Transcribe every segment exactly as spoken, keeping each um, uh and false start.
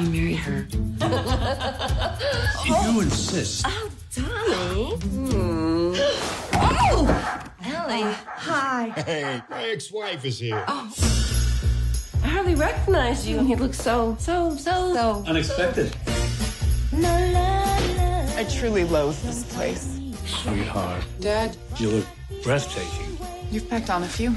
want to marry her. If you insist. Oh, Tommy. Hmm. Oh! Ellie. Hi. Hey, my ex-wife is here. Oh. I hardly recognize you. You look so, so, so, so... Unexpected. I truly loathe this place. Sweetheart. Dad, You look breathtaking. you've packed on a few.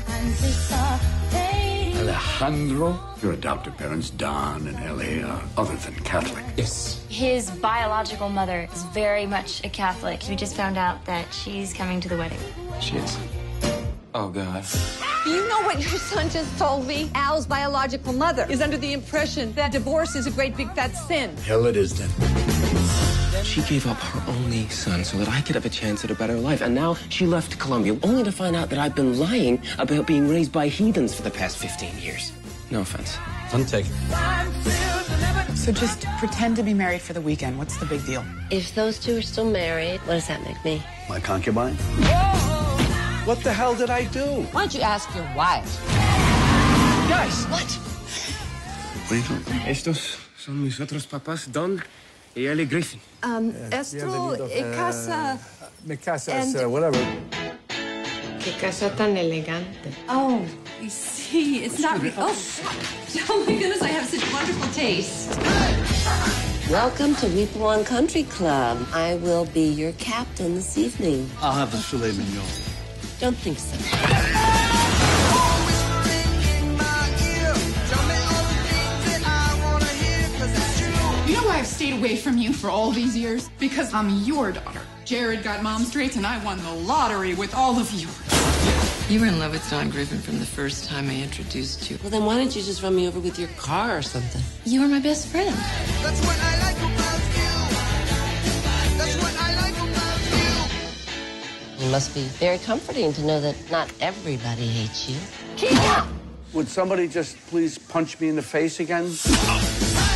Alejandro, your adoptive parents, Don and Ellie, are other than Catholic. Yes. His biological mother is very much a Catholic. We just found out that she's coming to the wedding. She is. Oh, God. You know what your son just told me? Al's biological mother is under the impression that divorce is a great big fat sin. Hell it is then. She gave up her only son so that I could have a chance at a better life. And now she left Colombia, only to find out that I've been lying about being raised by heathens for the past fifteen years. No offense. None taken. So just pretend to be married for the weekend. What's the big deal? If those two are still married, what does that make me? My concubine? What the hell did I do? Why don't you ask your wife? Guys! What? What are you doing? Estos son mis otros papás, Don y Ellie Griffin. Um, Estro, e casa... Me casas, And- uh, whatever. Qué casa tan elegante. Oh, I see. It's not... Re oh, oh, my goodness, I have such wonderful taste. Welcome to Weepawan Country Club. I will be your captain this evening. I'll have the filet mignon. Don't think so. You know why I've stayed away from you for all these years? Because I'm your daughter. Jared got mom's traits, and I won the lottery with all of yours. You were in love with Don Griffin from the first time I introduced you. Well, then why didn't you just run me over with your car or something? You were my best friend. That's what I like about you. That's what I like about you. It must be very comforting to know that not everybody hates you. Would somebody just please punch me in the face again?